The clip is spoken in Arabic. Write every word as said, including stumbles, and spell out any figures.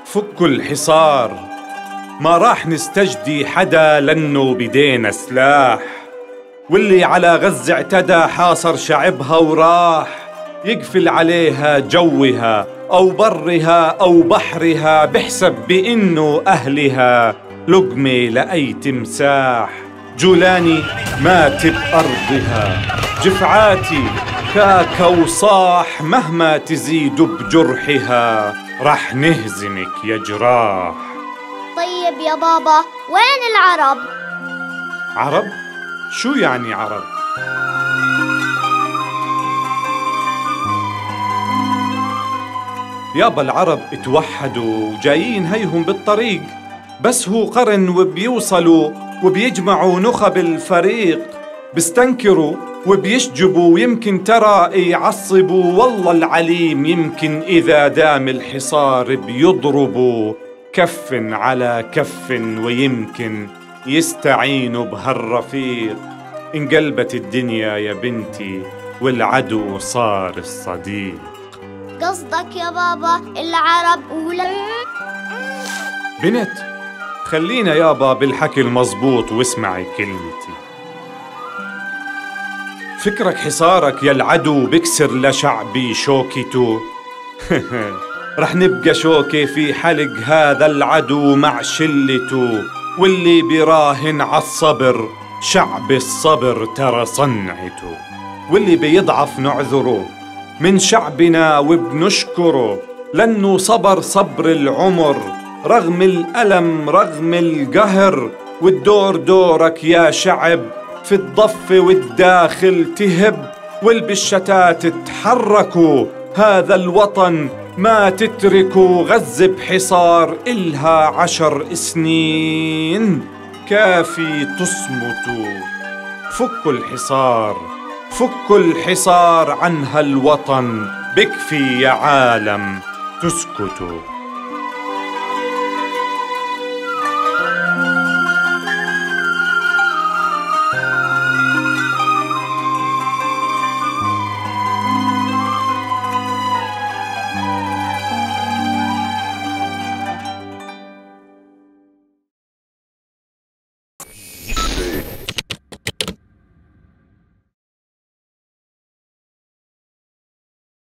فكوا الحصار، ما راح نستجدي حدا لأنه بدينا سلاح، واللي على غزة اعتدى حاصر شعبها وراح يقفل عليها جوها أو برها أو بحرها، بحسب بإنه أهلها لقمة لأي تمساح. جولاني مات بأرضها، جفعاتي كاكا وصاح، مهما تزيد بجرحها رح نهزمك يا جراح. طيب يا بابا، وين العرب؟ عرب؟ شو يعني عرب؟ يابا العرب اتوحدوا وجايين هيهم بالطريق، بس هو قرن وبيوصلوا وبيجمعوا نخب الفريق، بيستنكروا وبيشجبوا ويمكن ترى يعصبوا، والله العليم يمكن إذا دام الحصار بيضربوا كف على كف، ويمكن يستعينوا بهالرفيق. انقلبت الدنيا يا بنتي والعدو صار الصديق. قصدك يا بابا العرب ولا؟ بنت خلينا يابا بالحكي المزبوط واسمعي كلمتي. فكرك حصارك يا العدو بكسر لشعبي شوكته؟ رح نبقى شوكة في حلق هذا العدو مع شلته، واللي براهن عالصبر شعب الصبر ترى صنعته، واللي بيضعف نعذره من شعبنا وبنشكره، لأنه صبر صبر العمر رغم الألم رغم القهر. والدور دورك يا شعب، في الضفة والداخل تهب، والبالشتات تحركوا هذا الوطن ما تتركوا. غزة بحصار إلها عشر سنين، كافي تصمتوا. فكوا الحصار، فكوا الحصار عن هالوطن، بكفي يا عالم تسكتوا.